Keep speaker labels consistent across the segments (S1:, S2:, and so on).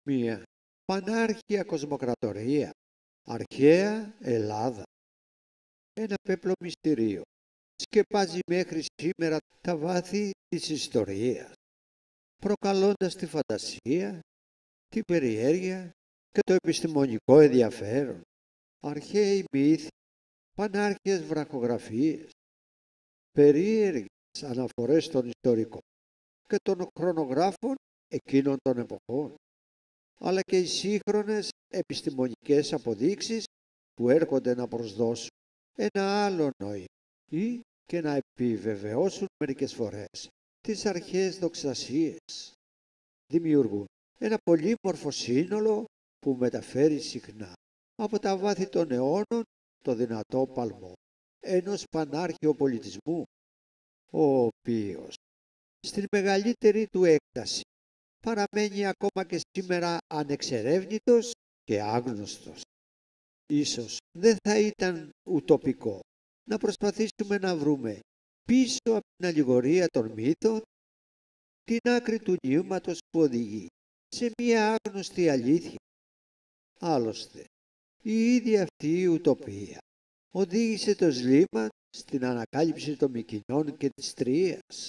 S1: Μία πανάρχια κοσμοκρατορία, αρχαία Ελλάδα. Ένα πέπλο μυστηρίο σκεπάζει μέχρι σήμερα τα βάθη της ιστορίας, προκαλώντας τη φαντασία, την περιέργεια και το επιστημονικό ενδιαφέρον. Αρχαίοι μύθοι, πανάρχιες βραχογραφίες, περίεργες αναφορές των ιστορικών και των χρονογράφων εκείνων των εποχών, αλλά και οι σύγχρονες επιστημονικές αποδείξεις που έρχονται να προσδώσουν ένα άλλο νόημα ή και να επιβεβαιώσουν μερικές φορές τις αρχαίες δοξασίες. Δημιουργούν ένα πολύμορφο σύνολο που μεταφέρει συχνά από τα βάθη των αιώνων το δυνατό παλμό ενός πανάρχαιου πολιτισμού, ο οποίος στην μεγαλύτερη του έκταση παραμένει ακόμα και σήμερα ανεξερεύνητος και άγνωστος. Ίσως δεν θα ήταν ουτοπικό να προσπαθήσουμε να βρούμε πίσω από την αλληγορία των μύθων την άκρη του νιώματος που οδηγεί σε μία άγνωστη αλήθεια. Άλλωστε, η ίδια αυτή η ουτοπία οδήγησε το Σλίμαν στην ανακάλυψη των Μικηνών και της Τρίας,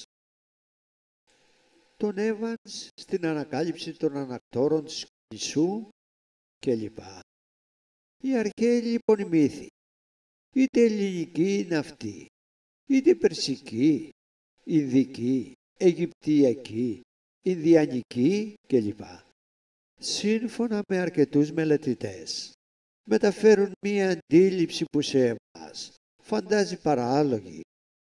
S1: τον Εύανς στην ανακάλυψη των ανακτόρων της Κνησού κλπ. Οι αρχαίοι λοιπόν οι μύθοι, είτε ελληνικοί είναι αυτοί, είτε περσικοί, ινδικοί, αιγυπτιακοί, ινδιανικοί κλπ. Σύμφωνα με αρκετούς μελετητές, μεταφέρουν μία αντίληψη που σε εμάς φαντάζει παράλογη,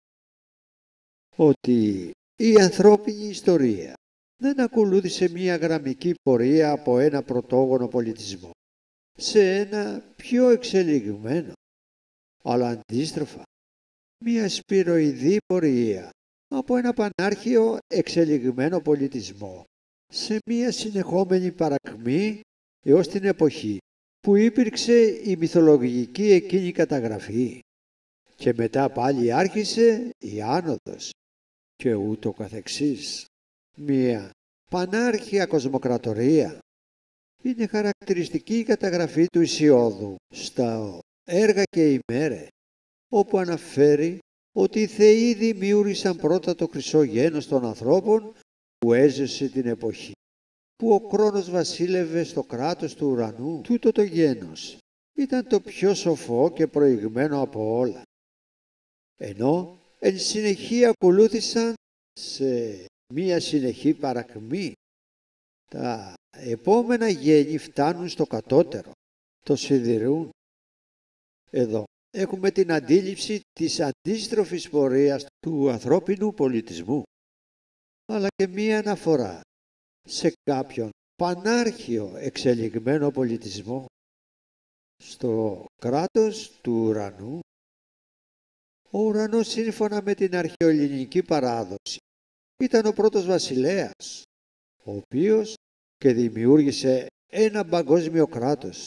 S1: ότι η ανθρώπινη ιστορία δεν ακολούθησε μία γραμμική πορεία από ένα πρωτόγονο πολιτισμό σε ένα πιο εξελιγμένο, αλλά αντίστροφα μία σπυροειδή πορεία από ένα πανάρχαιο εξελιγμένο πολιτισμό σε μία συνεχόμενη παρακμή έως την εποχή που υπήρξε η μυθολογική εκείνη καταγραφή και μετά πάλι άρχισε η άνοδος και ούτω καθεξής. Μία πανάρχια κοσμοκρατορία είναι χαρακτηριστική η καταγραφή του Ησιώδου στα έργα και οι μέρες, όπου αναφέρει ότι οι θεοί δημιούργησαν πρώτα το χρυσό γένος των ανθρώπων που έζησε την εποχή που ο Κρόνος βασίλευε στο κράτος του ουρανού. Τούτο το γένος ήταν το πιο σοφό και προηγμένο από όλα, ενώ εν συνεχεία ακολούθησαν σε μία συνεχή παρακμή. Τα επόμενα γέννη φτάνουν στο κατώτερο, το σιδηρούν. Εδώ έχουμε την αντίληψη της αντίστροφης πορείας του ανθρώπινου πολιτισμού, αλλά και μία αναφορά σε κάποιον πανάρχαιο εξελιγμένο πολιτισμό στο κράτος του ουρανού. Ο ουρανός, σύμφωνα με την αρχαιοελληνική παράδοση, ήταν ο πρώτος βασιλέας, ο οποίος και δημιούργησε ένα παγκόσμιο κράτος.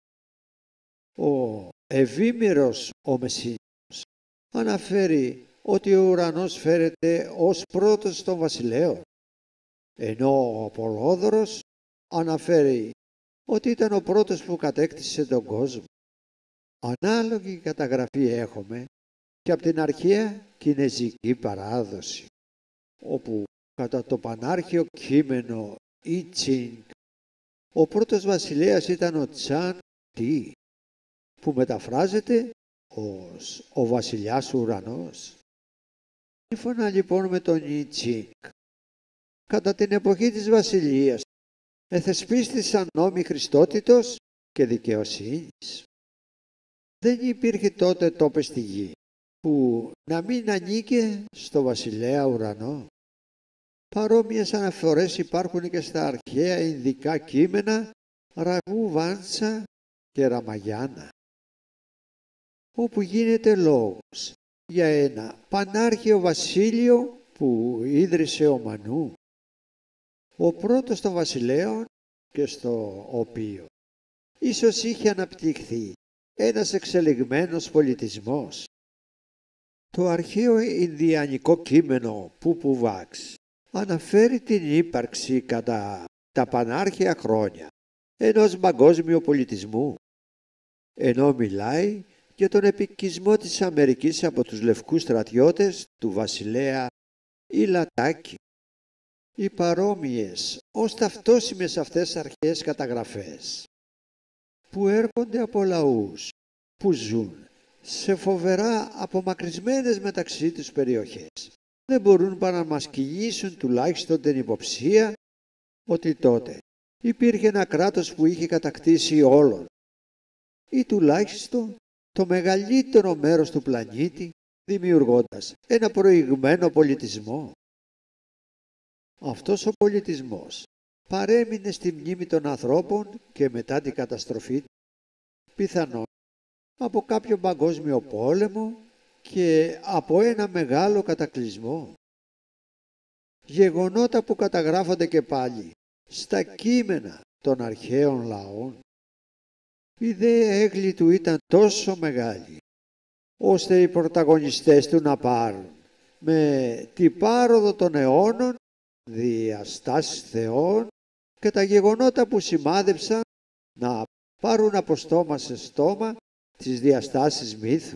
S1: Ο Ευήμηρος ο Μεσσήνιος αναφέρει ότι ο ουρανός φέρεται ως πρώτος των βασιλέων, ενώ ο Απολόδωρος αναφέρει ότι ήταν ο πρώτος που κατέκτησε τον κόσμο. Ανάλογη καταγραφή έχουμε και από την αρχαία κινεζική παράδοση, όπου κατά το πανάρχαιο κείμενο I Ching ο πρώτος βασιλέας ήταν ο Τσάν Τι, που μεταφράζεται ως ο βασιλιάς ουρανός. Σύμφωνα λοιπόν με τον I Ching, κατά την εποχή της βασιλείας εθεσπίστησαν νόμοι Χριστότητος και δικαιοσύνης. Δεν υπήρχε τότε τόπος στη γη που να μην ανήκε στο βασιλέα ουρανό. Παρόμοιες αναφορές υπάρχουν και στα αρχαία ινδικά κείμενα Ραγού Βάντσα και Ραμαγιάννα, όπου γίνεται λόγος για ένα πανάρχαιο βασίλειο που ίδρυσε ο Μανού, ο πρώτος των βασιλέων, και στο οποίο ίσως είχε αναπτυχθεί ένας εξελιγμένος πολιτισμός. Το αρχαίο ινδιανικό κείμενο Πουπουβάξ αναφέρει την ύπαρξη κατά τα πανάρχαια χρόνια ενός παγκόσμιου πολιτισμού, ενώ μιλάει για τον επικισμό της Αμερικής από τους λευκούς στρατιώτες του βασιλέα Ιλατάκη. Οι παρόμοιες ως ταυτόσιμες αυτές αρχαίες καταγραφές που έρχονται από λαούς που ζουν σε φοβερά απομακρυσμένες μεταξύ τους περιοχές δεν μπορούν παρά να μας κυλήσουν τουλάχιστον την υποψία ότι τότε υπήρχε ένα κράτος που είχε κατακτήσει όλον ή τουλάχιστον το μεγαλύτερο μέρος του πλανήτη, δημιουργώντας ένα προηγμένο πολιτισμό. Αυτός ο πολιτισμός παρέμεινε στη μνήμη των ανθρώπων και μετά την καταστροφή του, πιθανόν από κάποιο παγκόσμιο πόλεμο και από ένα μεγάλο κατακλυσμό. Γεγονότα που καταγράφονται και πάλι στα κείμενα των αρχαίων λαών. Η ιδέα έγκλη του ήταν τόσο μεγάλη, ώστε οι πρωταγωνιστές του να πάρουν με την πάροδο των αιώνων διαστάσεις θεών και τα γεγονότα που σημάδεψαν να πάρουν από στόμα σε στόμα τις διαστάσεις μύθου.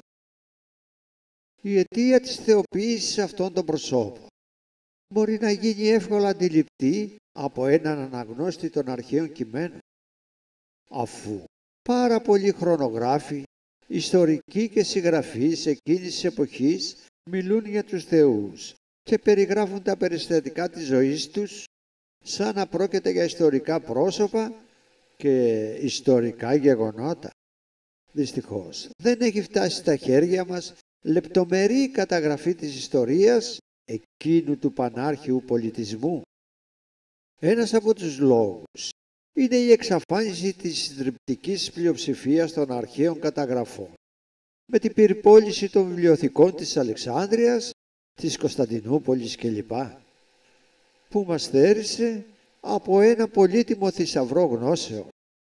S1: Η αιτία της θεοποίησης αυτών των προσώπων μπορεί να γίνει εύκολα αντιληπτή από έναν αναγνώστη των αρχαίων κειμένων, αφού πάρα πολλοί χρονογράφοι, ιστορικοί και συγγραφείς εκείνης της εποχής μιλούν για τους θεούς και περιγράφουν τα περιστατικά της ζωής τους σαν να πρόκειται για ιστορικά πρόσωπα και ιστορικά γεγονότα. Δυστυχώς δεν έχει φτάσει στα χέρια μας λεπτομερή καταγραφή της ιστορίας εκείνου του πανάρχιου πολιτισμού. Ένας από τους λόγους είναι η εξαφάνιση της συντριπτικής πλειοψηφίας των αρχαίων καταγραφών με την πυρπόληση των βιβλιοθηκών της Αλεξάνδρειας, της Κωνσταντινούπολης κλπ. Που μας θέρισε από ένα πολύτιμο θησαυρό γνώσεων.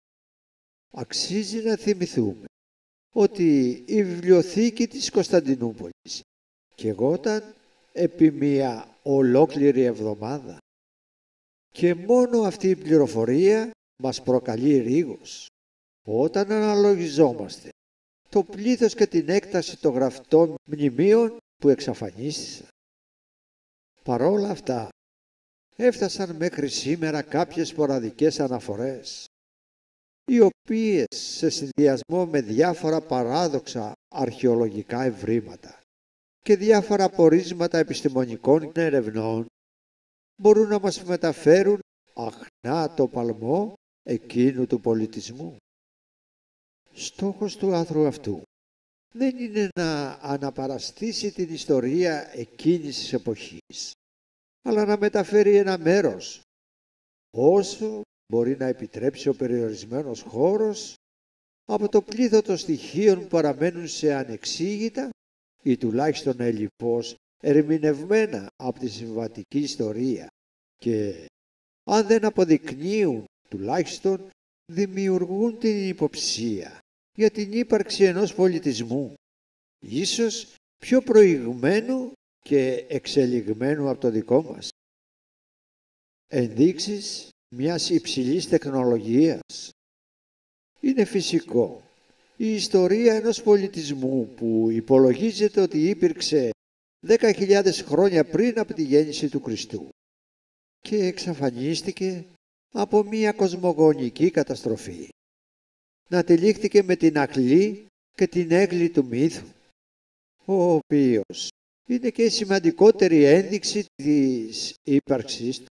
S1: Αξίζει να θυμηθούμε ότι η βιβλιοθήκη της Κωνσταντινούπολης καιγόταν επί μία ολόκληρη εβδομάδα και μόνο αυτή η πληροφορία μας προκαλεί ρίγος όταν αναλογιζόμαστε το πλήθος και την έκταση των γραφτών μνημείων που εξαφανίστησαν. Παρόλα αυτά έφτασαν μέχρι σήμερα κάποιες σποραδικές αναφορές, οι οποίες σε συνδυασμό με διάφορα παράδοξα αρχαιολογικά ευρήματα και διάφορα πορίσματα επιστημονικών ερευνών μπορούν να μας μεταφέρουν αχνά το παλμό εκείνου του πολιτισμού. Στόχος του άρθρου αυτού δεν είναι να αναπαραστήσει την ιστορία εκείνης της εποχής, αλλά να μεταφέρει ένα μέρος, όσο μπορεί να επιτρέψει ο περιορισμένος χώρος, από το πλήθος των στοιχείων που παραμένουν σε ανεξήγητα ή τουλάχιστον ελλειπώς ερμηνευμένα από τη συμβατική ιστορία και αν δεν αποδεικνύουν τουλάχιστον δημιουργούν την υποψία για την ύπαρξη ενός πολιτισμού, ίσως πιο προηγμένου και εξελιγμένου από το δικό μας. Ενδείξεις μιας υψηλής τεχνολογίας. Είναι φυσικό η ιστορία ενός πολιτισμού που υπολογίζεται ότι υπήρξε 10.000 χρόνια πριν από τη γέννηση του Χριστού και εξαφανίστηκε από μια κοσμογονική καταστροφή. Να τυλίχθηκε με την ακλή και την έγκλη του μύθου, ο οποίος είναι και η σημαντικότερη ένδειξη της ύπαρξής του.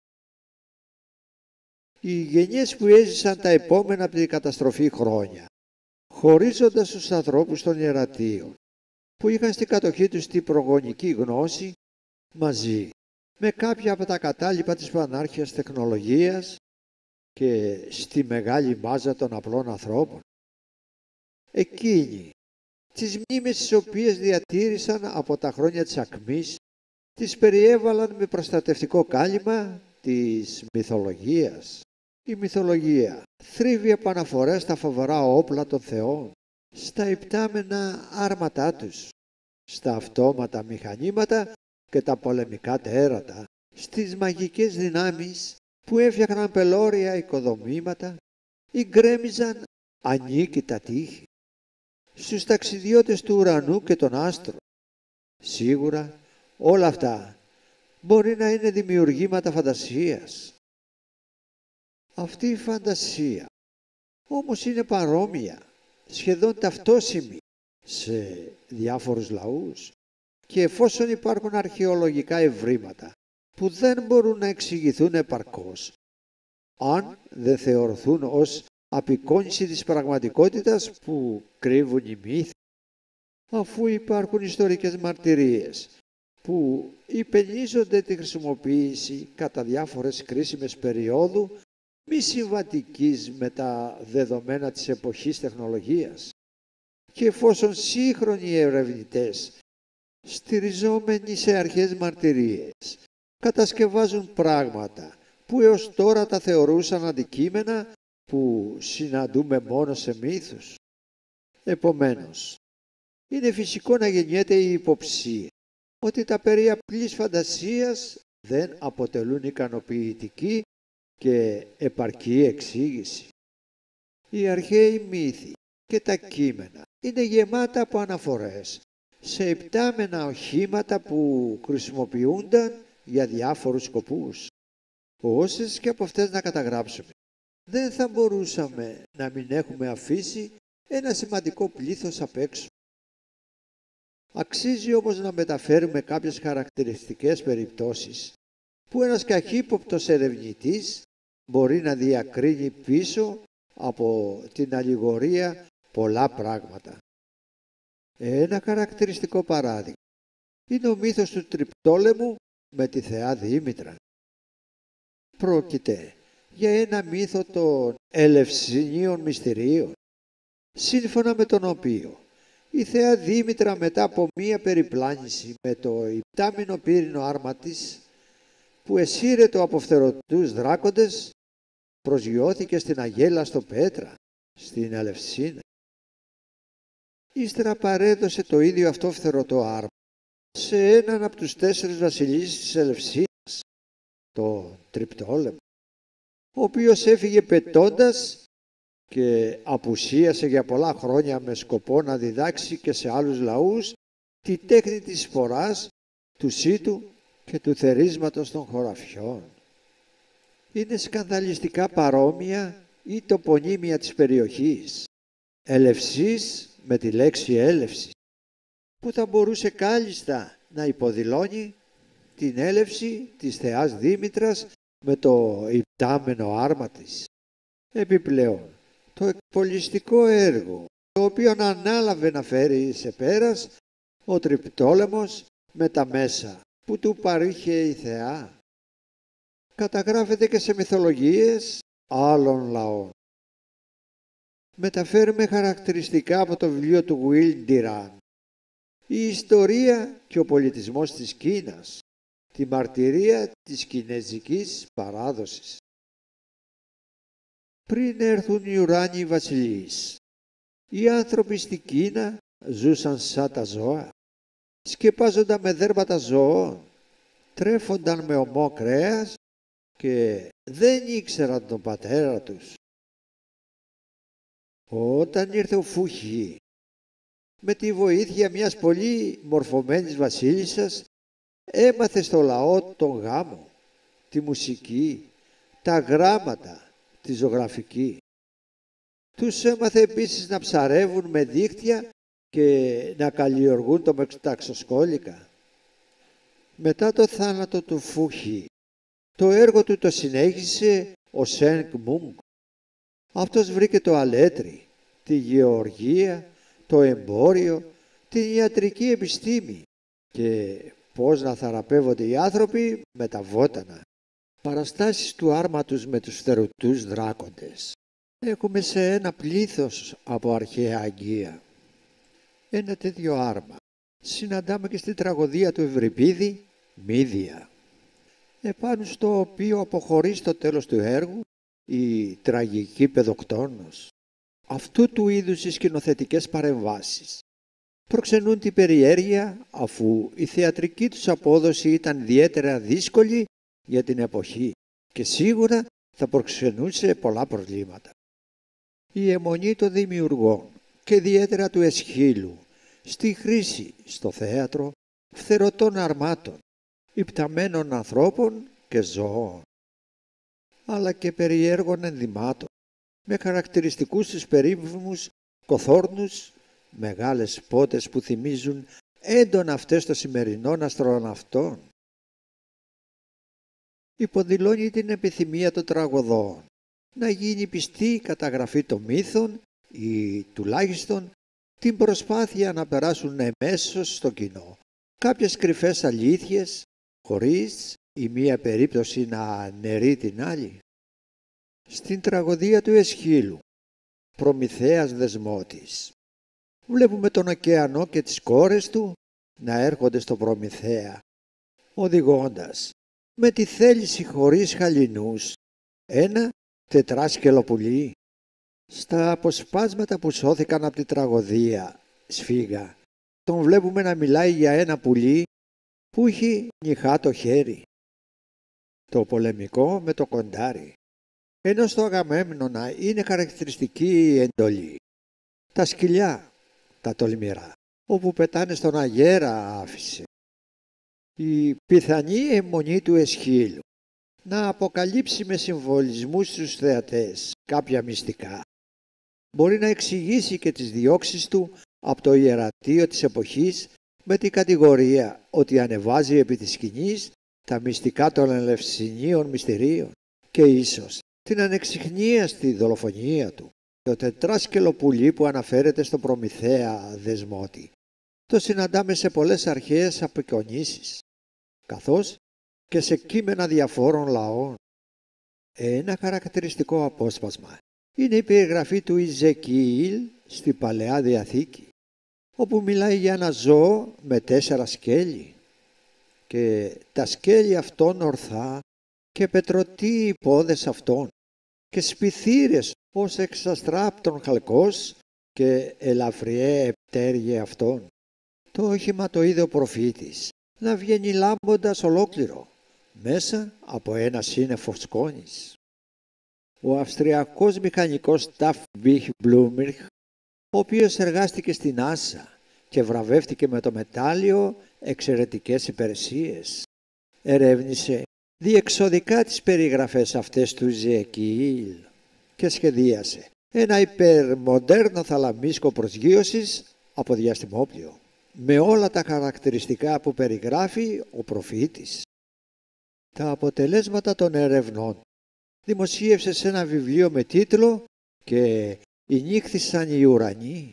S1: Οι γενιές που έζησαν τα επόμενα από την καταστροφή χρόνια, χωρίζοντας τους ανθρώπους των ιερατείων, που είχαν στην κατοχή τους την προγονική γνώση, μαζί με κάποια από τα κατάλοιπα της πανάρχιας τεχνολογίας και στη μεγάλη μάζα των απλών ανθρώπων. Εκείνοι, τις μνήμες τις οποίες διατήρησαν από τα χρόνια της ακμής, τις περιέβαλαν με προστατευτικό κάλυμα της μυθολογίας. Η μυθολογία θρύβει από αναφορές στα φοβερά όπλα των θεών, στα υπτάμενα άρματά τους, στα αυτόματα μηχανήματα και τα πολεμικά τέρατα, στις μαγικές δυνάμεις που έφτιαχναν πελώρια οικοδομήματα ή γκρέμιζαν ανίκητα τείχη, στους ταξιδιώτες του ουρανού και των άστρων. Σίγουρα όλα αυτά μπορεί να είναι δημιουργήματα φαντασίας. Αυτή η φαντασία όμως είναι παρόμοια, σχεδόν ταυτόσιμη σε διάφορους λαούς, και εφόσον υπάρχουν αρχαιολογικά ευρήματα που δεν μπορούν να εξηγηθούν επαρκώς, αν δεν θεωρηθούν ως απεικόνιση της πραγματικότητας που κρύβουν οι μύθοι, αφού υπάρχουν ιστορικές μαρτυρίες που υπενίζονται τη χρησιμοποίηση κατά διάφορες κρίσιμες περιόδου μη συμβατικής με τα δεδομένα της εποχής τεχνολογίας, και εφόσον σύγχρονοι ερευνητές, στηριζόμενοι σε αρχαίες μαρτυρίες, κατασκευάζουν πράγματα που έως τώρα τα θεωρούσαν αντικείμενα που συναντούμε μόνο σε μύθους. Επομένως, είναι φυσικό να γεννιέται η υποψία ότι τα περί απλής φαντασίας δεν αποτελούν ικανοποιητική και επαρκή εξήγηση. Οι αρχαίοι μύθοι και τα κείμενα είναι γεμάτα από αναφορές σε υπτάμενα οχήματα που χρησιμοποιούνταν για διάφορους σκοπούς. Όσες και από αυτές να καταγράψουμε, δεν θα μπορούσαμε να μην έχουμε αφήσει ένα σημαντικό πλήθος απ' έξω. Αξίζει όμως να μεταφέρουμε κάποιες χαρακτηριστικές περιπτώσεις που ένας καχύποπτος ερευνητής μπορεί να διακρίνει πίσω από την αλληγορία πολλά πράγματα. Ένα χαρακτηριστικό παράδειγμα είναι ο μύθος του Τριπτόλεμου με τη θεά Δήμητρα. Πρόκειται για ένα μύθο των Ελευσινίων μυστηρίων, σύμφωνα με τον οποίο η θεά Δήμητρα, μετά από μία περιπλάνηση με το υπτάμενο πύρινο άρμα της, που εσύρετο από φτερωτούς δράκοντες, προσγειώθηκε στην αγέλαστο Πέτρα, στην Ελευσίνα. Ύστερα παρέδωσε το ίδιο αυτό φτερωτό άρμα σε έναν από τους 4 βασιλείς της Ελευσίνας, τον Τριπτόλεμο, ο οποίος έφυγε πετώντας και απουσίασε για πολλά χρόνια με σκοπό να διδάξει και σε άλλους λαούς τη τέχνη της φοράς, του σύτου και του θερίσματος των χωραφιών. Είναι σκανδαλιστικά παρόμοια η τοπονύμια της περιοχής, Ελευσής με τη λέξη έλευση, που θα μπορούσε κάλλιστα να υποδηλώνει την έλευση της θεάς Δήμητρας με το υπτάμενο άρμα της. Επιπλέον, το εκπολιστικό έργο, το οποίο ανάλαβε να φέρει σε πέρας ο Τριπτόλεμος με τα μέσα που του παρήχε η θεά, καταγράφεται και σε μυθολογίες άλλων λαών. Μεταφέρουμε χαρακτηριστικά από το βιβλίο του Γουίλντιραν η ιστορία και ο πολιτισμός της Κίνας, τη μαρτυρία της κινέζικης παράδοσης. Πριν έρθουν οι ουράνιοι βασιλείς, οι άνθρωποι στην Κίνα ζούσαν σαν τα ζώα, σκεπάζονταν με δέρματα ζώων, τρέφονταν με ομό κρέας και δεν ήξεραν τον πατέρα τους. Όταν ήρθε ο Φούχι, με τη βοήθεια μιας πολύ μορφωμένης βασίλισσας, έμαθε στο λαό τον γάμο, τη μουσική, τα γράμματα, τη ζωγραφική. Τους έμαθε επίσης να ψαρεύουν με δίχτυα και να καλλιεργούν το μεταξοσκόλικα. Μετά το θάνατο του Φούχι, το έργο του το συνέχισε ο Σεν Κμούγκ. Αυτός βρήκε το αλέτρι, τη γεωργία, το εμπόριο, την ιατρική επιστήμη και πώς να θεραπεύονται οι άνθρωποι με τα βότανα. Παραστάσεις του άρματος με τους φτερωτούς δράκοντες έχουμε σε ένα πλήθος από αρχαία αγγεία. Ένα τέτοιο άρμα συναντάμε και στην τραγωδία του Ευρυπίδη, Μύδια, επάνω στο οποίο αποχωρεί στο τέλος του έργου η τραγική Παιδοκτόνος. Αυτού του είδους οι σκηνοθετικές παρεμβάσεις προξενούν την περιέργεια, αφού η θεατρική τους απόδοση ήταν ιδιαίτερα δύσκολη για την εποχή και σίγουρα θα προξενούσε πολλά προβλήματα. Η αιμονή των δημιουργών και ιδιαίτερα του Εσχύλου στη χρήση στο θέατρο φθερωτών αρμάτων, υπταμένων ανθρώπων και ζώων, αλλά και περιέργων ενδυμάτων, με χαρακτηριστικούς τους περίφημους κοθόρνους, μεγάλες πότες που θυμίζουν έντονα αυτές των σημερινών αστροναυτών. Υποδηλώνει την επιθυμία των τραγωδών να γίνει πιστή η καταγραφή των μύθων ή τουλάχιστον την προσπάθεια να περάσουν εμέσως στο κοινό κάποιες κρυφές αλήθειες χωρίς η μία περίπτωση να νερεί την άλλη. Στην τραγωδία του Εσχύλου, Προμηθέας Δεσμότης, βλέπουμε τον ωκεανό και τις κόρες του να έρχονται στο Προμηθέα, οδηγώντας με τη θέληση χωρίς χαλινούς ένα τετράσκελο πουλί. Στα αποσπάσματα που σώθηκαν από τη τραγωδία Σφίγα, τον βλέπουμε να μιλάει για ένα πουλί που έχει νυχά το χέρι, το πολεμικό με το κοντάρι, ενώ στο Αγαμέμνονα είναι χαρακτηριστική η εντολή. Τα σκυλιά, τα τολμηρά, όπου πετάνε στον αγέρα άφησε. Η πιθανή αιμονή του Εσχύλου να αποκαλύψει με συμβολισμούς στους θεατές κάποια μυστικά μπορεί να εξηγήσει και τις διώξεις του από το ιερατείο της εποχής με την κατηγορία ότι ανεβάζει επί της σκηνής τα μυστικά των Ελευσινίων μυστηρίων και ίσως την ανεξιχνίαστη δολοφονία του. Το τετράσκελο πουλί που αναφέρεται στο Προμηθέα Δεσμότη το συναντάμε σε πολλές αρχαίες απεικονίσεις, καθώς και σε κείμενα διαφόρων λαών. Ένα χαρακτηριστικό απόσπασμα είναι η περιγραφή του Ιζεκιήλ στη Παλαιά Διαθήκη, όπου μιλάει για ένα ζώο με 4 σκέλη και τα σκέλη αυτών ορθά και πετρωτοί οι πόδες αυτών και σπιθύρες ως εξαστράπτων χαλκός και ελαφριέ πτέρυγε αυτών. Το όχημα το είδε ο προφήτης να βγαίνει λάμποντας ολόκληρο μέσα από ένα σύννεφο σκόνης. Ο αυστριακός μηχανικός Ταφ Μπιχ Μπλούμιρχ, ο οποίος εργάστηκε στην Άσα και βραβεύτηκε με το μετάλλιο εξαιρετικές υπηρεσίες, ερεύνησε διεξοδικά τις περιγραφές αυτές του Ιζεκιήλ και σχεδίασε ένα υπερμοντέρνο θαλαμίσκο προσγείωσης από διαστημόπλιο, με όλα τα χαρακτηριστικά που περιγράφει ο προφήτης. Τα αποτελέσματα των ερευνών δημοσίευσε σε ένα βιβλίο με τίτλο «Και ηνύχθησαν οι ουρανοί».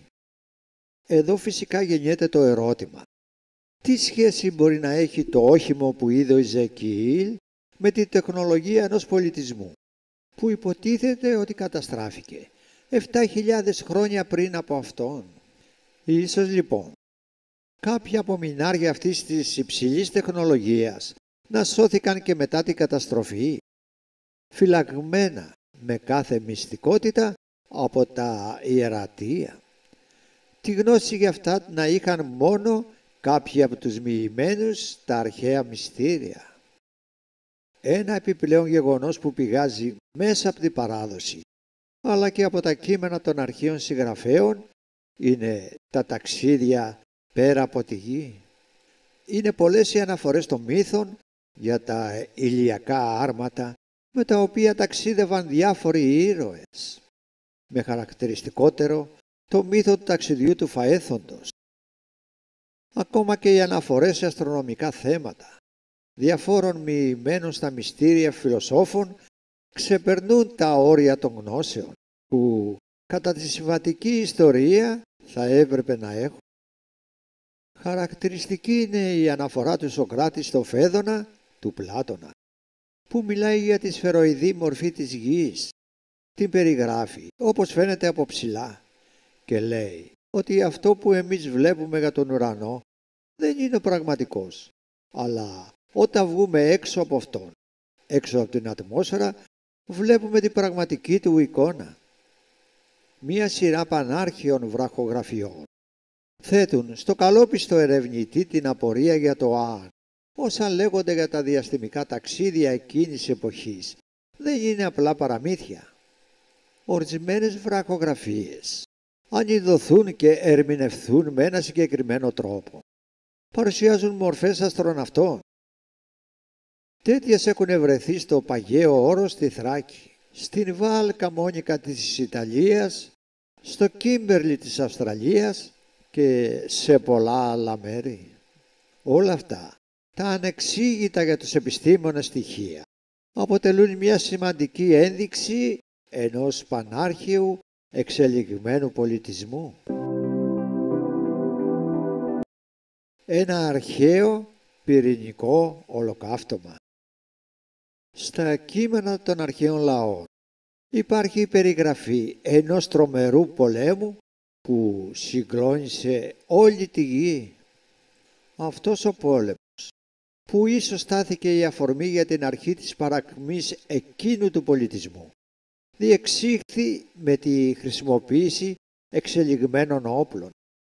S1: Εδώ φυσικά γεννιέται το ερώτημα: τι σχέση μπορεί να έχει το όχημο που είδε ο Ιζεκιήλ με την τεχνολογία ενός πολιτισμού που υποτίθεται ότι καταστράφηκε 7.000 χρόνια πριν από αυτόν? Ίσως λοιπόν κάποια απομεινάρια αυτής της υψηλής τεχνολογίας να σώθηκαν και μετά την καταστροφή, φυλαγμένα με κάθε μυστικότητα από τα ιερατεία. Τη γνώση για αυτά να είχαν μόνο κάποιοι από τους μοιημένους στα αρχαία μυστήρια. Ένα επιπλέον γεγονός που πηγάζει μέσα από την παράδοση αλλά και από τα κείμενα των αρχαίων συγγραφέων είναι τα ταξίδια πέρα από τη γη. Είναι πολλές οι αναφορές των μύθων για τα ηλιακά άρματα με τα οποία ταξίδευαν διάφοροι ήρωες, με χαρακτηριστικότερο το μύθο του ταξιδιού του Φαέθοντος. Ακόμα και οι αναφορές σε αστρονομικά θέματα διαφόρων μοιημένων στα μυστήρια φιλοσόφων ξεπερνούν τα όρια των γνώσεων που κατά τη συμβατική ιστορία θα έπρεπε να έχουν. Χαρακτηριστική είναι η αναφορά του Σωκράτη στο Φέδωνα του Πλάτωνα, που μιλάει για τη σφαιροειδή μορφή της γης. Την περιγράφει όπως φαίνεται από ψηλά και λέει ότι αυτό που εμείς βλέπουμε για τον ουρανό δεν είναι πραγματικός, αλλά όταν βγούμε έξω από αυτόν, έξω από την ατμόσφαιρα, βλέπουμε την πραγματική του εικόνα. Μία σειρά πανάρχιων βραχογραφιών θέτουν στο καλόπιστο ερευνητή την απορία για το αν όσα λέγονται για τα διαστημικά ταξίδια εκείνης εποχής δεν είναι απλά παραμύθια. Ορισμένες βραχογραφίες, αν ειδωθούν και ερμηνευθούν με ένα συγκεκριμένο τρόπο, παρουσιάζουν μορφές αστροναυτών. Τέτοιες έχουν βρεθεί στο Παγαίο Όρος στη Θράκη, στην Βάλ Καμόνικα της Ιταλίας, στο Κίμπερλι της Αυστραλίας και σε πολλά άλλα μέρη. Όλα αυτά, τα ανεξήγητα για τους επιστήμονες στοιχεία, αποτελούν μια σημαντική ένδειξη ενός πανάρχαιου εξελιγμένου πολιτισμού. Ένα αρχαίο πυρηνικό ολοκαύτωμα. Στα κείμενα των αρχαίων λαών υπάρχει η περιγραφή ενός τρομερού πολέμου που συγκλώνησε όλη τη γη. Αυτός ο πόλεμος, που ίσως στάθηκε η αφορμή για την αρχή της παρακμής εκείνου του πολιτισμού, διεξήχθη με τη χρησιμοποίηση εξελιγμένων όπλων.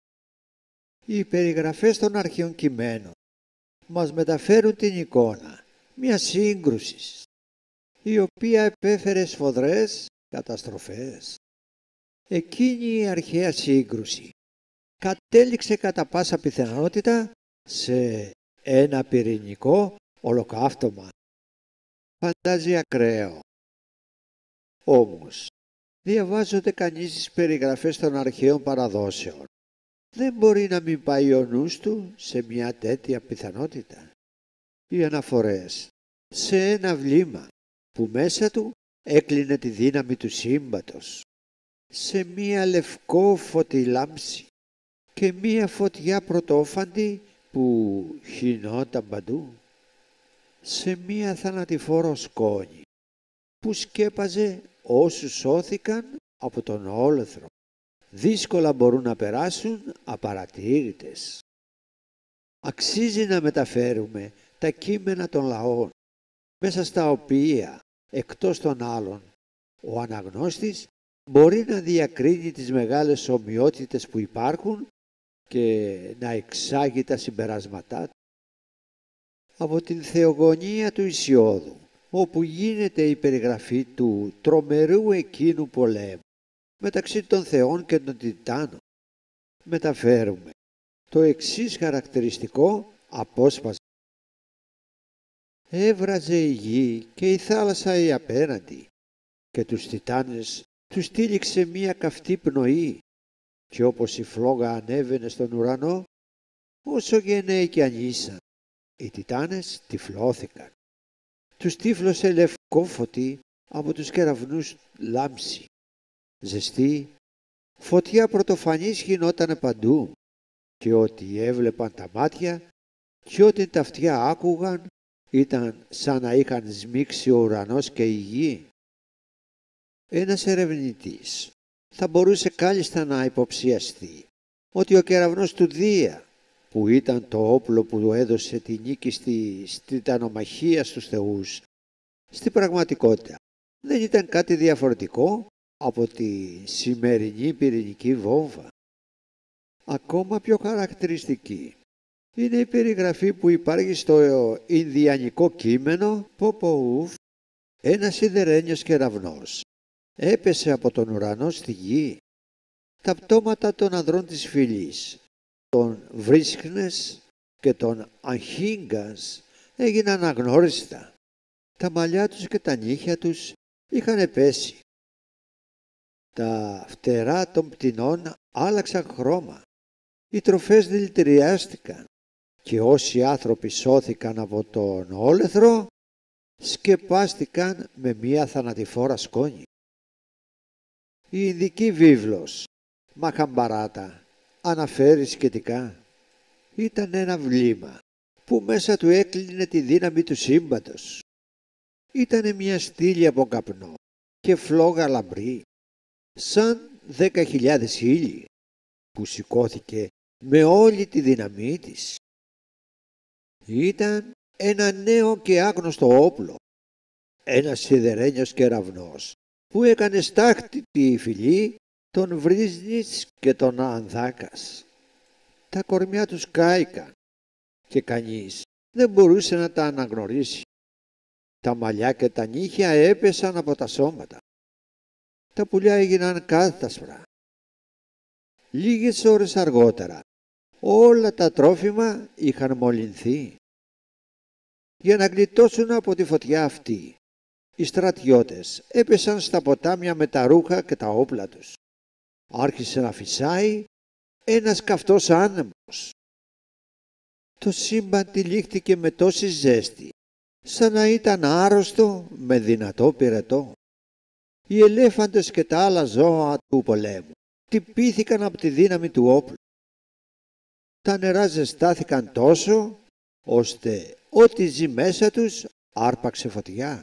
S1: Οι περιγραφές των αρχαίων κειμένων μας μεταφέρουν την εικόνα μιας σύγκρουσης, η οποία επέφερε σφοδρές καταστροφές. Εκείνη η αρχαία σύγκρουση κατέληξε κατά πάσα πιθανότητα σε ένα πυρηνικό ολοκαύτωμα. Φαντάζει ακραίο. Όμως, διαβάζονται κανείς τις περιγραφές των αρχαίων παραδόσεων, δεν μπορεί να μην πάει ο νους του σε μια τέτοια πιθανότητα. Οι αναφορές σε ένα βλήμα που μέσα του έκλεινε τη δύναμη του σύμπαντος, σε μια λευκό φωτιλάμψη και μια φωτιά πρωτόφαντη που χυνόταν παντού, σε μια θανατηφόρο σκόνη που σκέπαζε όσους σώθηκαν από τον όλεθρο. Δύσκολα μπορούν να περάσουν απαρατήρητες. Αξίζει να μεταφέρουμε τα κείμενα των λαών, μέσα στα οποία, εκτός των άλλων, ο αναγνώστης μπορεί να διακρίνει τις μεγάλες ομοιότητες που υπάρχουν και να εξάγει τα συμπεράσματά του. Από την Θεογονία του Ησιώδου, όπου γίνεται η περιγραφή του τρομερού εκείνου πολέμου μεταξύ των θεών και των τιτάνων, μεταφέρουμε το εξής χαρακτηριστικό απόσπασμα. Έβραζε η γη και η θάλασσα η απέναντι και τους τιτάνες τους τύλιξε μία καυτή πνοή και όπως η φλόγα ανέβαινε στον ουρανό, όσο γενναίοι κι αν ήσαν, οι τιτάνες τυφλώθηκαν. Τους τύφλωσε λευκό φωτί από τους κεραυνούς λάμψη. Ζεστή φωτιά πρωτοφανής χυνότανε παντού και ό,τι έβλεπαν τα μάτια και ό,τι τα αυτιά άκουγαν ήταν σαν να είχαν σμίξει ο ουρανός και η γη. Ένας ερευνητής θα μπορούσε κάλλιστα να υποψιαστεί ότι ο κεραυνός του Δία, που ήταν το όπλο που του έδωσε τη νίκη στη τιτανομαχία στους θεούς, στην πραγματικότητα δεν ήταν κάτι διαφορετικό από τη σημερινή πυρηνική βόμβα. Ακόμα πιο χαρακτηριστική είναι η περιγραφή που υπάρχει στο Ινδιανικό κείμενο Ποπόουφ. Ένας σιδερένιος κεραυνός έπεσε από τον ουρανό στη γη. Τα πτώματα των ανδρών της φυλής, των Βρίσκνες και των Αγχίγκας, έγιναν αγνώριστα. Τα μαλλιά τους και τα νύχια τους είχαν πέσει. Τα φτερά των πτηνών άλλαξαν χρώμα. Οι τροφές δηλητηριάστηκαν και όσοι άνθρωποι σώθηκαν από τον όλεθρο σκεπάστηκαν με μία θανατηφόρα σκόνη. Η Ινδική βίβλος Μαχαμπαράτα αναφέρει σχετικά. Ήταν ένα βλήμα που μέσα του έκλεινε τη δύναμη του σύμπαντος. Ήτανε μια στήλη από καπνό και φλόγα λαμπρή, σαν 10.000 ήλιοι, που σηκώθηκε με όλη τη δύναμή της. Ήταν ένα νέο και άγνωστο όπλο, ένας σιδερένιος κεραυνός που έκανε στάχτη τη φυλή των Βρίσνης και των Ανδάκας. Τα κορμιά τους κάηκαν και κανείς δεν μπορούσε να τα αναγνωρίσει. Τα μαλλιά και τα νύχια έπεσαν από τα σώματα. Τα πουλιά έγιναν κάτασπρα. Λίγες ώρες αργότερα, όλα τα τρόφιμα είχαν μολυνθεί. Για να γλιτώσουν από τη φωτιά αυτή, οι στρατιώτες έπεσαν στα ποτάμια με τα ρούχα και τα όπλα τους. Άρχισε να φυσάει ένας καυτός άνεμος. Το σύμπαν τυλίχθηκε με τόση ζέστη, σαν να ήταν άρρωστο με δυνατό πυρετό. Οι ελέφαντες και τα άλλα ζώα του πολέμου τυπήθηκαν από τη δύναμη του όπλου. Τα νερά ζεστάθηκαν τόσο, ώστε ό,τι ζει μέσα τους άρπαξε φωτιά.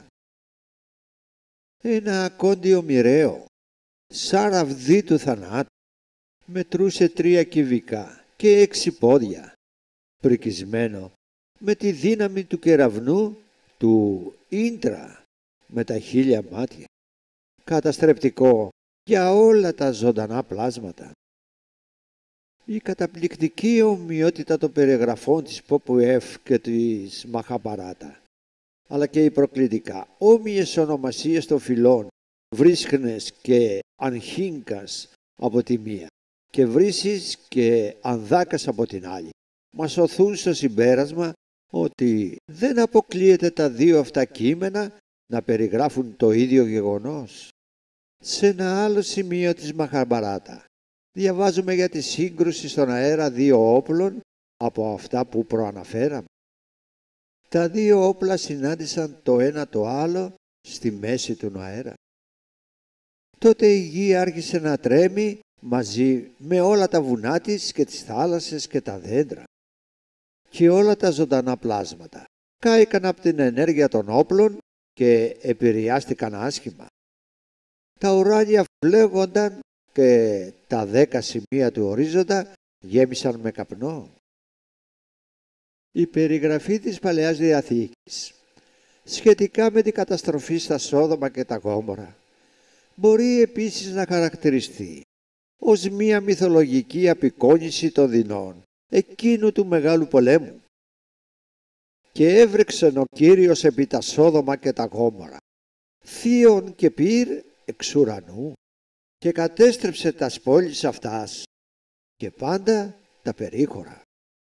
S1: Ένα ακόντιο μοιραίο, σαν ραβδί του θανάτου, μετρούσε 3 κυβικά και 6 πόδια, πρικισμένο με τη δύναμη του κεραυνού του Ίντρα με τα 1000 μάτια, καταστρεπτικό για όλα τα ζωντανά πλάσματα. Η καταπληκτική ομοιότητα των περιγραφών της Ποπουέφ και της Μαχαμπαράτα, αλλά και οι προκλητικά όμοιες ονομασίες των φυλών Βρίσκνες και Ανχίνκας από τη μία και Βρύσης και Ανδάκας από την άλλη, μας οθούν στο συμπέρασμα ότι δεν αποκλείεται τα δύο αυτά κείμενα να περιγράφουν το ίδιο γεγονός. Σε ένα άλλο σημείο της Μαχαμπαράτα διαβάζουμε για τη σύγκρουση στον αέρα δύο όπλων από αυτά που προαναφέραμε. Τα δύο όπλα συνάντησαν το ένα το άλλο στη μέση του αέρα. Τότε η γη άρχισε να τρέμει μαζί με όλα τα βουνά της και τις θάλασσες και τα δέντρα. Και όλα τα ζωντανά πλάσματα κάηκαν από την ενέργεια των όπλων και επηρεάστηκαν άσχημα. Τα ουράνια φλέγονταν και τα 10 σημεία του ορίζοντα γέμισαν με καπνό. Η περιγραφή της Παλαιάς Διαθήκης σχετικά με την καταστροφή στα Σόδομα και τα Γόμορα μπορεί επίσης να χαρακτηριστεί ως μία μυθολογική απεικόνιση των δεινών εκείνου του Μεγάλου Πολέμου. Και έβρεξεν ο Κύριος επί τα Σόδομα και τα Γόμορα θείον και πυρ εξ ουρανού και κατέστρεψε τας πόλεις αυτάς και πάντα τα περίχωρα.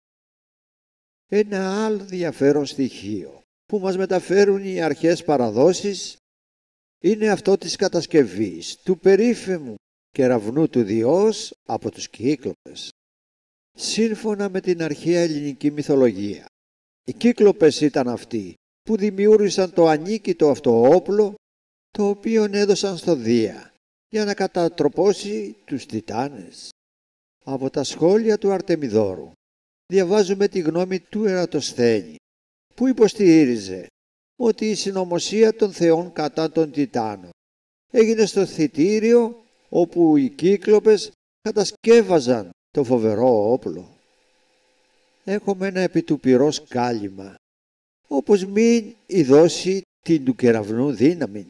S1: Ένα άλλο ενδιαφέρον στοιχείο που μας μεταφέρουν οι αρχές παραδόσεις είναι αυτό της κατασκευής του περίφημου κεραυνού του Διός από τους Κύκλοπες. Σύμφωνα με την αρχαία ελληνική μυθολογία, οι Κύκλοπες ήταν αυτοί που δημιούργησαν το ανίκητο αυτό όπλο, το οποίο έδωσαν στο Δία για να κατατροπώσει τους Τιτάνες. Από τα σχόλια του Αρτεμιδόρου διαβάζουμε τη γνώμη του Ερατοσθένη, που υποστήριζε ότι η συνωμοσία των θεών κατά των Τιτάνων έγινε στο θητήριο όπου οι Κύκλοπες κατασκεύαζαν το φοβερό όπλο. Έχουμε ένα επί του πυρός κάλυμα, όπως μην ειδώσει την του κεραυνού δύναμη.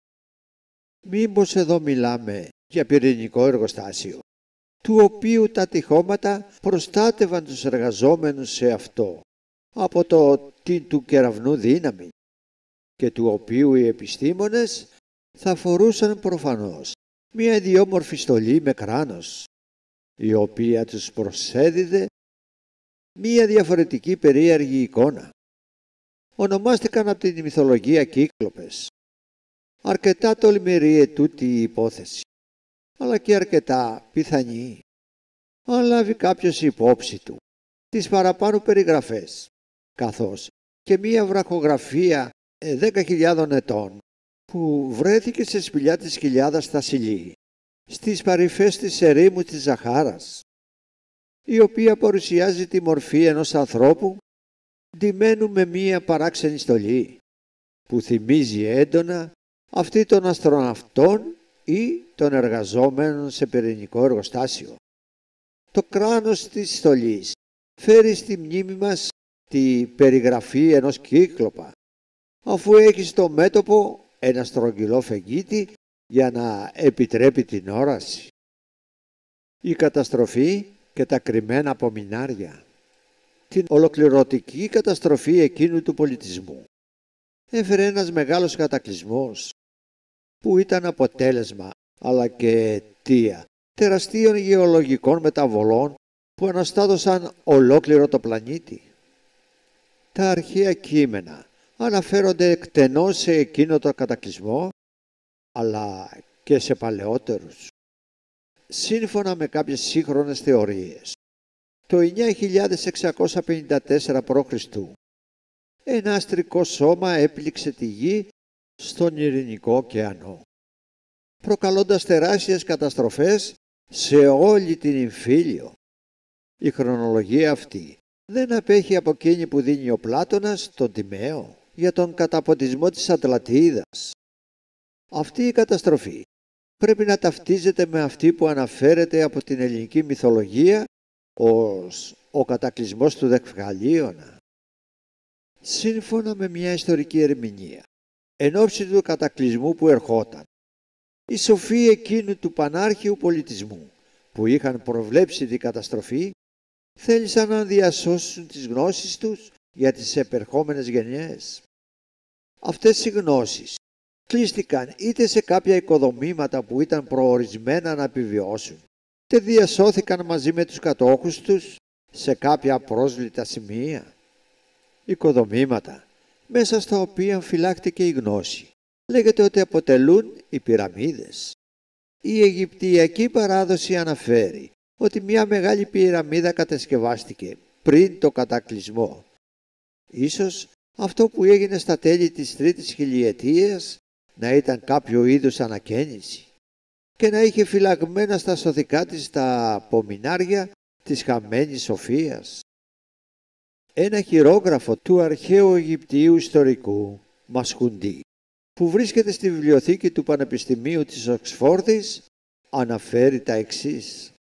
S1: Μήπως εδώ μιλάμε για πυρηνικό εργοστάσιο, του οποίου τα τυχώματα προστάτευαν τους εργαζόμενους σε αυτό από την του κεραυνού δύναμη και του οποίου οι επιστήμονες θα φορούσαν προφανώς μια ιδιόμορφη στολή με κράνος, η οποία τους προσέδιδε μια διαφορετική περίεργη εικόνα. Ονομάστηκαν από την μυθολογία Κύκλοπες. Αρκετά τολμηρή ετούτη η υπόθεση, αλλά και αρκετά πιθανή, αν λάβει κάποιος υπόψη του τις παραπάνω περιγραφές, καθώς και μία βραχογραφία 10.000 ετών που βρέθηκε σε σπηλιά της κοιλιάδας στα Σιλή, στις παρυφές της ερήμου της Ζαχάρας, η οποία παρουσιάζει τη μορφή ενός ανθρώπου ντυμένου με μία παράξενη στολή, που θυμίζει έντονα αυτή των αστροναυτών ή των εργαζόμενων σε πυρηνικό εργοστάσιο. Το κράνος της στολής φέρει στη μνήμη μας τη περιγραφή ενός Κύκλοπα, αφού έχει στο μέτωπο ένα στρογγυλό φεγγίτι για να επιτρέπει την όραση. Η καταστροφή και τα κρυμμένα απομεινάρια, την ολοκληρωτική καταστροφή εκείνου του πολιτισμού, έφερε ένας μεγάλος κατακλυσμός που ήταν αποτέλεσμα αλλά και αιτία τεραστίων γεωλογικών μεταβολών που αναστάτωσαν ολόκληρο το πλανήτη. Τα αρχαία κείμενα αναφέρονται εκτενώς σε εκείνο το κατακλυσμό, αλλά και σε παλαιότερους. Σύμφωνα με κάποιες σύγχρονες θεωρίες, το 9654 π.Χ. ένα αστρικό σώμα έπληξε τη γη στον Ειρηνικό ωκεανό, προκαλώντας τεράστιες καταστροφές σε όλη την Υμφίλιο. Η χρονολογία αυτή δεν απέχει από εκείνη που δίνει ο Πλάτωνας τον Τιμαίο για τον καταποντισμό της Ατλαντίδας. Αυτή η καταστροφή πρέπει να ταυτίζεται με αυτή που αναφέρεται από την ελληνική μυθολογία ως ο κατακλυσμός του Δεκφαλίωνα. Σύμφωνα με μια ιστορική ερμηνεία, εν ώψη του κατακλυσμού που ερχόταν, οι σοφοί εκείνου του πανάρχιου πολιτισμού που είχαν προβλέψει την καταστροφή θέλησαν να διασώσουν τις γνώσεις τους για τις επερχόμενες γενιές. Αυτές οι γνώσεις κλείστηκαν είτε σε κάποια οικοδομήματα που ήταν προορισμένα να επιβιώσουν, είτε διασώθηκαν μαζί με τους κατόχους τους σε κάποια απρόσβλητα σημεία. Οικοδομήματα μέσα στα οποία φυλάχτηκε η γνώση λέγεται ότι αποτελούν οι πυραμίδες. Η Αιγυπτιακή παράδοση αναφέρει ότι μια μεγάλη πυραμίδα κατασκευάστηκε πριν το κατακλυσμό. Ίσως αυτό που έγινε στα τέλη της τρίτης χιλιετίας να ήταν κάποιο είδους ανακαίνιση και να είχε φυλαγμένα στα σωθικά της τα απομεινάρια της χαμένης σοφίας. Ένα χειρόγραφο του αρχαίου Αιγυπτίου ιστορικού Μασχουντή, που βρίσκεται στη βιβλιοθήκη του Πανεπιστημίου της Οξφόρδης, αναφέρει τα εξής.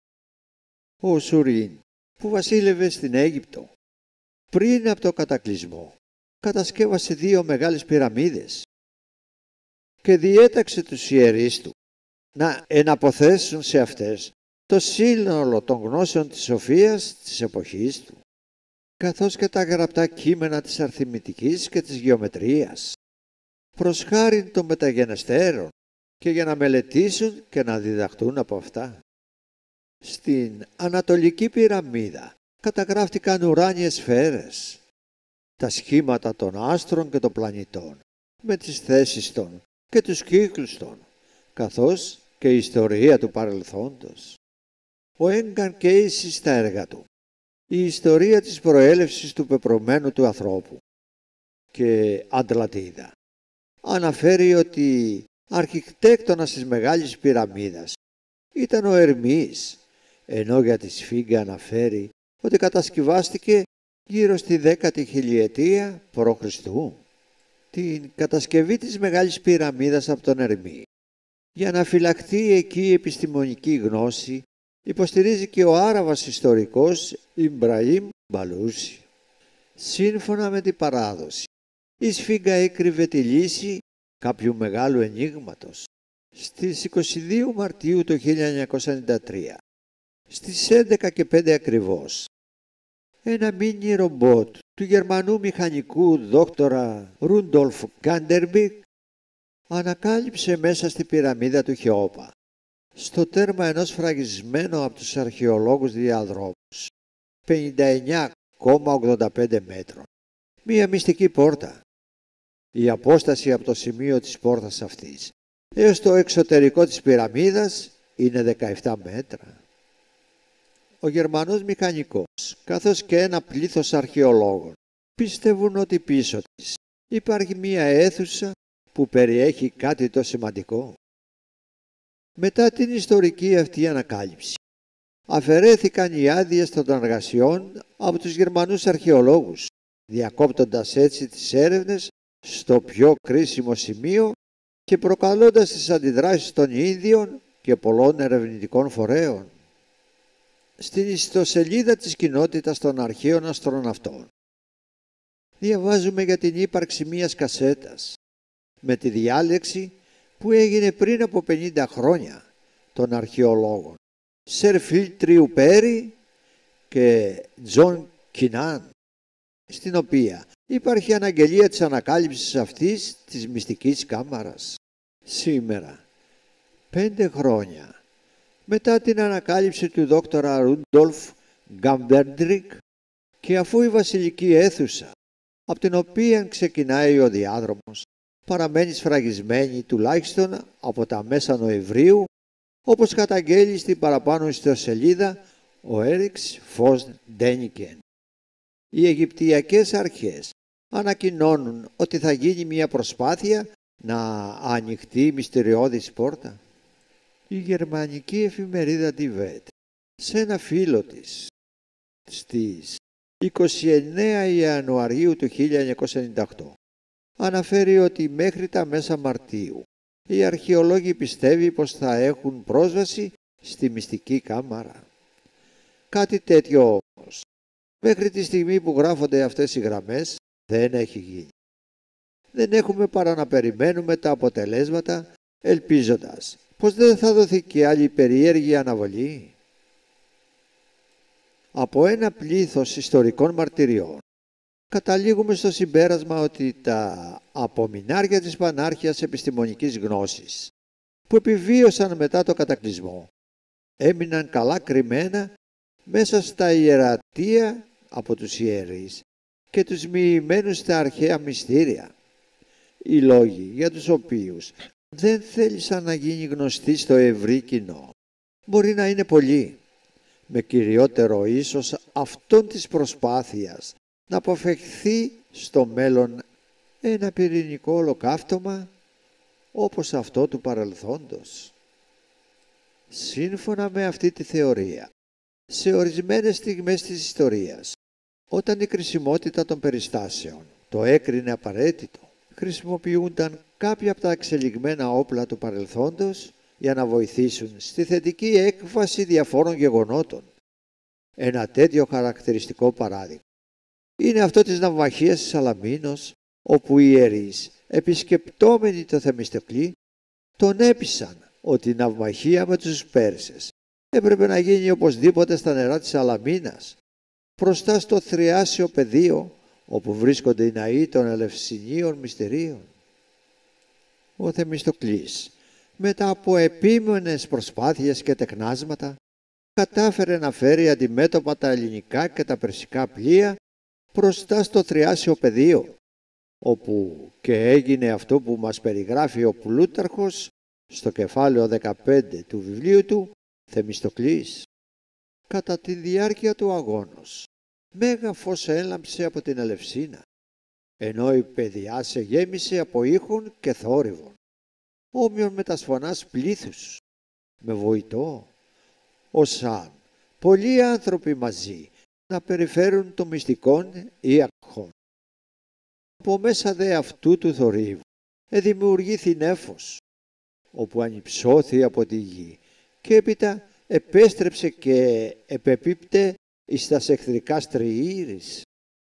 S1: Ο Σουρίν, που βασίλευε στην Αίγυπτο, πριν από το κατακλυσμό, κατασκεύασε 2 μεγάλες πυραμίδες και διέταξε τους ιερείς του να εναποθέσουν σε αυτές το σύνολο των γνώσεων της σοφίας της εποχής του, καθώς και τα γραπτά κείμενα της αριθμητικής και της γεωμετρίας, προς χάριν των μεταγενεστέρων και για να μελετήσουν και να διδαχτούν από αυτά. Στην Ανατολική πυραμίδα καταγράφτηκαν ουράνιες σφαίρες, τα σχήματα των άστρων και των πλανητών, με τις θέσεις των και τους κύκλους των, καθώς και η ιστορία του παρελθόντος. Ο Έγκαν Κέισι στα έργα του «Η ιστορία της προέλευσης του πεπρωμένου του ανθρώπου» και «Ατλαντίδα» αναφέρει ότι αρχιτέκτονας της Μεγάλης Πυραμίδας ήταν ο Ερμής, ενώ για τη Σφίγγα αναφέρει ότι κατασκευάστηκε γύρω στη 10η χιλιετία π.Χ. Την κατασκευή της Μεγάλης Πυραμίδας από τον Ερμή, για να φυλαχθεί εκεί η επιστημονική γνώση, υποστηρίζει και ο Άραβας ιστορικός Ιμπραήμ Μπαλούσι. Σύμφωνα με την παράδοση, η Σφίγγα έκρυβε τη λύση κάποιου μεγάλου ενίγματος. Στις 22 Μαρτίου του 1993, στις 11:05 ακριβώς, ένα μίνι ρομπότ του Γερμανού μηχανικού δόκτορα Ρούντολφ Γκάντερμπικ ανακάλυψε μέσα στη πυραμίδα του Χεόπα, στο τέρμα ενός φραγισμένου από τους αρχαιολόγους διαδρόμους, 59,85 μέτρων, μία μυστική πόρτα. Η απόσταση από το σημείο της πόρτας αυτής έως το εξωτερικό της πυραμίδας είναι 17 μέτρα. Ο Γερμανός μηχανικός, καθώς και ένα πλήθος αρχαιολόγων, πιστεύουν ότι πίσω της υπάρχει μία αίθουσα που περιέχει κάτι το σημαντικό. Μετά την ιστορική αυτή ανακάλυψη, αφαιρέθηκαν οι άδειες των εργασιών από τους Γερμανούς αρχαιολόγους, διακόπτοντας έτσι τις έρευνες στο πιο κρίσιμο σημείο και προκαλώντας τις αντιδράσεις των ίδιων και πολλών ερευνητικών φορέων. Στην ιστοσελίδα της κοινότητας των αρχαίων αστροναυτών διαβάζουμε για την ύπαρξη μιας κασέτας με τη διάλεξη που έγινε πριν από 50 χρόνια των αρχαιολόγων Σερ Φίλτριου Πέρι και Τζον Κινάν, στην οποία υπάρχει αναγγελία της ανακάλυψης αυτής της μυστικής κάμαρας. Σήμερα 5 χρόνια μετά την ανακάλυψη του δόκτωρα Ρούντολφ Γκάμπερντρικ και αφού η βασιλική αίθουσα, από την οποία ξεκινάει ο διάδρομος, παραμένει σφραγισμένη τουλάχιστον από τα μέσα Νοεμβρίου, όπως καταγγέλει στην παραπάνω ιστοσελίδα ο Έριξ Φος Ντένικεν. Οι Αιγυπτιακές αρχές ανακοινώνουν ότι θα γίνει μια προσπάθεια να ανοιχτεί η μυστηριώδης πόρτα. Η γερμανική εφημερίδα Die Welt σε ένα φύλλο της στις 29 Ιανουαρίου του 1998 αναφέρει ότι μέχρι τα μέσα Μαρτίου οι αρχαιολόγοι πιστεύει πως θα έχουν πρόσβαση στη μυστική κάμαρα. Κάτι τέτοιο όμως, μέχρι τη στιγμή που γράφονται αυτές οι γραμμές, δεν έχει γίνει. Δεν έχουμε παρά να περιμένουμε τα αποτελέσματα, ελπίζοντας πως δεν θα δοθεί και άλλη περίεργη αναβολή. Από ένα πλήθος ιστορικών μαρτυριών καταλήγουμε στο συμπέρασμα ότι τα απομεινάρια της πανάρχιας επιστημονικής γνώσης που επιβίωσαν μετά το κατακλυσμό έμειναν καλά κρυμμένα μέσα στα ιερατεία από τους ιερείς και τους μοιημένους στα αρχαία μυστήρια. Οι λόγοι για τους οποίους δεν θέλησαν να γίνει γνωστοί στο ευρύ κοινό μπορεί να είναι πολλοί, με κυριότερο ίσως αυτόν της προσπάθειας να αποφευχθεί στο μέλλον ένα πυρηνικό ολοκαύτωμα όπως αυτό του παρελθόντος. Σύμφωνα με αυτή τη θεωρία, σε ορισμένες στιγμές της ιστορίας, όταν η κρισιμότητα των περιστάσεων το έκρινε απαραίτητο, χρησιμοποιούνταν κάποια από τα εξελιγμένα όπλα του παρελθόντος για να βοηθήσουν στη θετική έκβαση διαφόρων γεγονότων. Ένα τέτοιο χαρακτηριστικό παράδειγμα είναι αυτό της ναυμαχίας της Σαλαμίνος, όπου οι ιερείς, επισκεπτόμενοι το Θεμιστοκλή, τον έπεισαν ότι η ναυμαχία με τους Πέρσες έπρεπε να γίνει οπωσδήποτε στα νερά της Σαλαμίνας, μπροστά στο θριάσιο πεδίο όπου βρίσκονται οι ναοί των Ελευσινίων μυστηρίων. Ο Θεμιστοκλής, μετά από επίμονες προσπάθειες και τεκνάσματα, κατάφερε να φέρει αντιμέτωπα τα ελληνικά και τα περσικά πλοία μπροστά στο θριάσιο πεδίο, όπου και έγινε αυτό που μας περιγράφει ο Πλούταρχος στο κεφάλαιο 15 του βιβλίου του Θεμιστοκλής. Κατά τη διάρκεια του αγώνος, μέγα φως έλαμψε από την Ελευσίνα, ενώ η πεδιά σε γέμισε από ήχων και θόρυβων, όμοιον με τας φωνάς πλήθους, με βοητό, όσαν πολλοί άνθρωποι μαζί να περιφέρουν το μυστικόν ή ακχόν. Από μέσα δε αυτού του θορύβου εδημιουργήθη νέφος, όπου ανυψώθη από τη γη και έπειτα επέστρεψε και επεπίπτε εις τας εχθρικά στριήρης.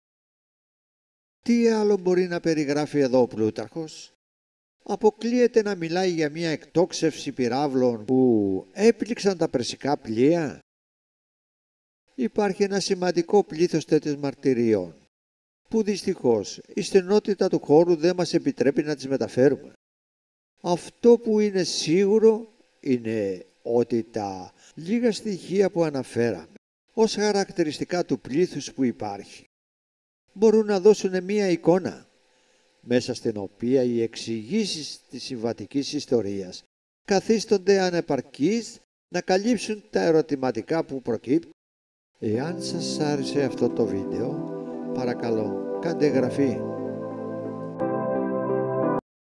S1: Τι άλλο μπορεί να περιγράφει εδώ ο Πλούταρχος? Αποκλείεται να μιλάει για μια εκτόξευση πυράβλων που έπληξαν τα περσικά πλοία? Υπάρχει ένα σημαντικό πλήθος τέτοιων μαρτυριών, που δυστυχώς η στενότητα του χώρου δεν μας επιτρέπει να τις μεταφέρουμε. Αυτό που είναι σίγουρο είναι ότι τα λίγα στοιχεία που αναφέραμε ως χαρακτηριστικά του πλήθους που υπάρχει μπορούν να δώσουν μία εικόνα μέσα στην οποία οι εξηγήσεις της συμβατικής ιστορίας καθίστονται ανεπαρκείς να καλύψουν τα ερωτηματικά που προκύπτουν. Εάν σας άρεσε αυτό το βίντεο, παρακαλώ κάντε εγγραφή.